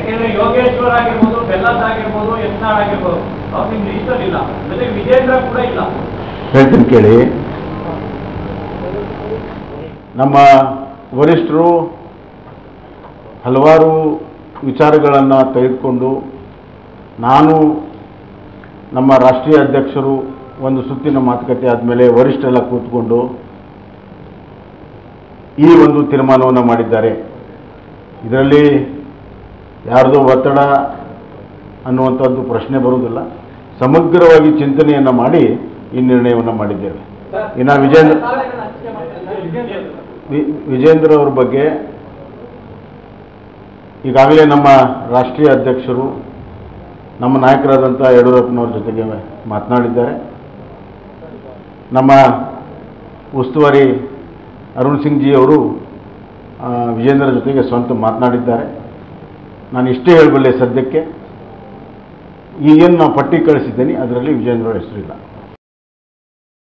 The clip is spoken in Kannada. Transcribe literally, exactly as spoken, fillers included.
ಯಾಕೆಂದ್ರೆ ಯೋಗೇಶ್ವರ್ ಆಗಿರ್ಬೋದು, ಬೆಲ್ಲದ್ ಆಗಿರ್ಬೋದು, ಯತ್ನಾಳ್ ಆಗಿರ್ಬೋದು ಅವ್ರು ನಿಮ್ ಲಿಸ್ಟಲ್ಲಿ ಇಲ್ಲ. ಜೊತೆಗೆ ವಿಜೇಂದ್ರ ಕೂಡ ಇಲ್ಲ. ಹೇಳ್ತೀನಿ ಕೇಳಿ. ನಮ್ಮ ವರಿಷ್ಠರು ಹಲವಾರು ವಿಚಾರಗಳನ್ನು ತೆಗೆದುಕೊಂಡು ನಾನು ನಮ್ಮ ರಾಷ್ಟ್ರೀಯ ಅಧ್ಯಕ್ಷರು ಒಂದು ಸುತ್ತಿನ ಮಾತುಕತೆ ಆದಮೇಲೆ ವರಿಷ್ಠರೆಲ್ಲ ಕೂತ್ಕೊಂಡು ಈ ಒಂದು ತೀರ್ಮಾನವನ್ನು ಮಾಡಿದ್ದಾರೆ. ಇದರಲ್ಲಿ ಯಾರ್ದೋ ಒತ್ತಡ ಅನ್ನುವಂಥದ್ದು ಪ್ರಶ್ನೆ ಬರುವುದಿಲ್ಲ. ಸಮಗ್ರವಾಗಿ ಚಿಂತನೆಯನ್ನು ಮಾಡಿ ಈ ನಿರ್ಣಯವನ್ನು ಮಾಡಿದ್ದೇವೆ. ಇನ್ನು ವಿಜೇಂದ್ರ ವಿಜೇಂದ್ರ ಅವ್ರ ಬಗ್ಗೆ ಈಗಾಗಲೇ ನಮ್ಮ ರಾಷ್ಟ್ರೀಯ ಅಧ್ಯಕ್ಷರು ನಮ್ಮ ನಾಯಕರಾದಂಥ ಯಡಿಯೂರಪ್ಪನವ್ರ ಜೊತೆಗೆ ಮಾತನಾಡಿದ್ದಾರೆ. ನಮ್ಮ ಉಸ್ತುವಾರಿ ಅರುಣ್ ಸಿಂಗ್ ಜಿ ಅವರು ವಿಜೇಂದ್ರ ಜೊತೆಗೆ ಸ್ವಂತ ಮಾತನಾಡಿದ್ದಾರೆ. ನಾನು ಇಷ್ಟೇ ಹೇಳಬಲ್ಲೆ, ಸದ್ಯಕ್ಕೆ ಈಗೇನು ನಾವು ಪಟ್ಟಿ ಕಳಿಸಿದ್ದೀನಿ ಅದರಲ್ಲಿ ವಿಜೇಂದ್ರ ಹೆಸರಿಲ್ಲ.